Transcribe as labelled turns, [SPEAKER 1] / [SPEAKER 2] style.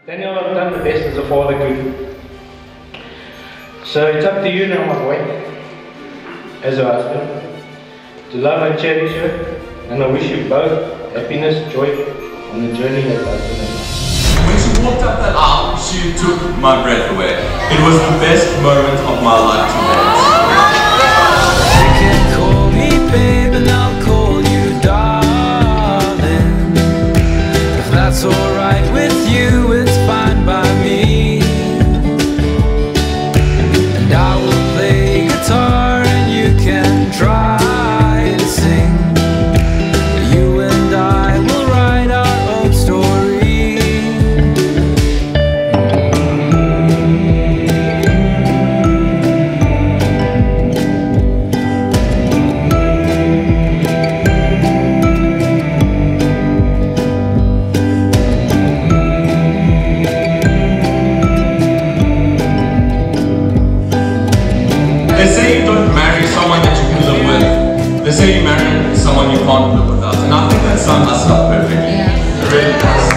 [SPEAKER 1] Daniel, I've done the best as a father could. So it's up to you now, my boy, as a husband, to love and cherish her, and I wish you both happiness, joy on the journey that husband and wife.
[SPEAKER 2] When she walked up that aisle, she took my breath away. It was the best moment of my life to date.
[SPEAKER 3] You can call me babe and I'll call you darling. If that's alright with you, it's fine by me. And I will play guitar and you can try to sing. You and I will write our own story.
[SPEAKER 2] They say you don't marry someone that you can live with. They say you marry someone you can't live without. And I think that sums us up perfectly. It really does.